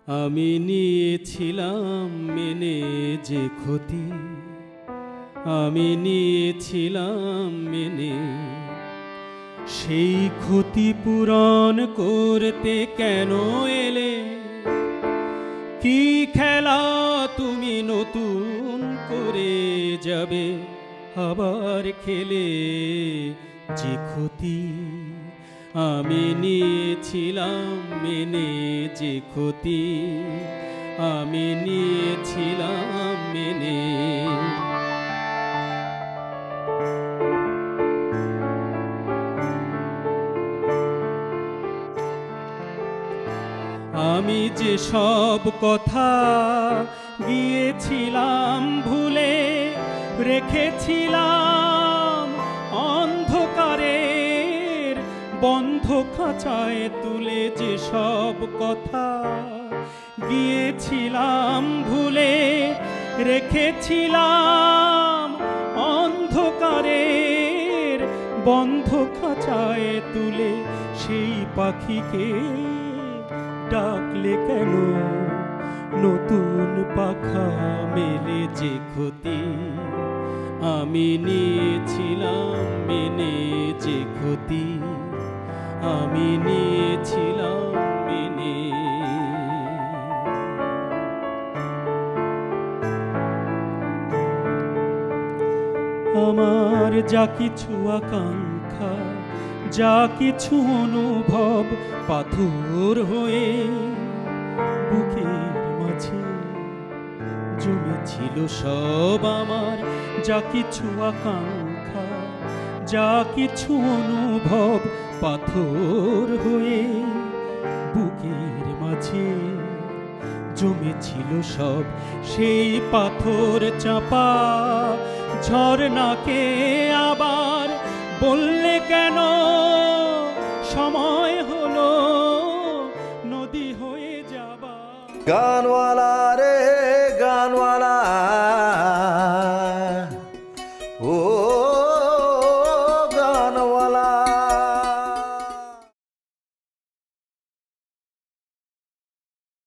আমি নিয়েছিলাম মেনে যে ক্ষতি, আমি নিয়েছিলাম মেনে, সেই ক্ষতি পূরণ করতে কেন এলে? কি খেলা তুমি নতুন করে যাবে আবার খেলে যে ক্ষতি আমি নিয়েছিলাম মেনে, যে ক্ষতি আমি নিয়েছিলাম মেনে। আমি যে সব কথা গিয়েছিলাম ভুলে, রেখেছিলাম অন্ধকারের বন্ধ খাঁচায় তুলে, যে সব কথা গিয়েছিলাম ভুলে, রেখেছিলাম অন্ধকারের বন্ধ খাঁচায় তুলে, সেই পাখিকে ডাকলে কেন নতুন পাখা মেলে? যে ক্ষতি আমি নিয়েছিলাম মেনে, যে ক্ষতি আমি নিয়েছিলাম মেনে। আমার যা কিছু আকাঙ্ক্ষা, যা কিছু অনুভব পাথর হয়ে বুকের মাঝে জমেছিল সব। আমার যা কিছু আকাঙ্ক্ষা, যা কিছু অনুভব পাথর হয়ে বুকের মাঝে জমেছিল সব। সেই পাথর চাপা ঝরনাকে আবার বললে কেন সময় হলো নদী হয়ে যাবা? গানওয়ালা রে গানওয়ালা, ও